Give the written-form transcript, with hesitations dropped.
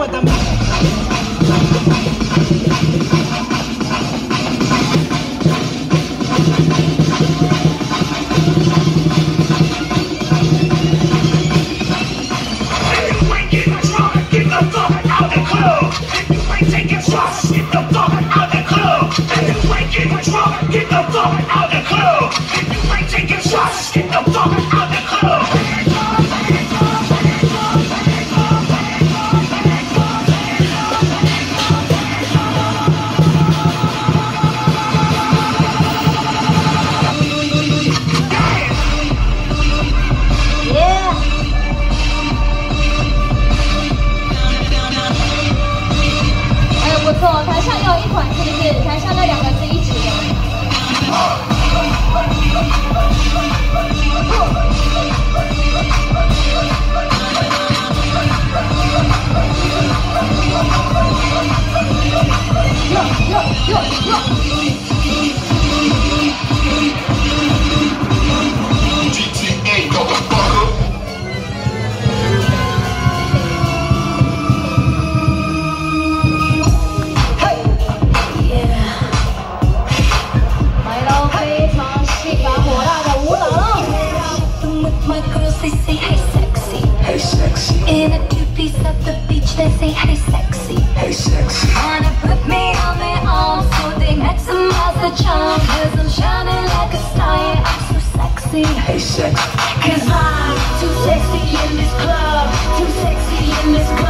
They say, hey sexy, hey sexy. Wanna put me on their arms so they maximize the charm. Cause I'm shining like a star, yeah, I'm so sexy. Hey sexy. Cause I'm too sexy in this club, too sexy in this club.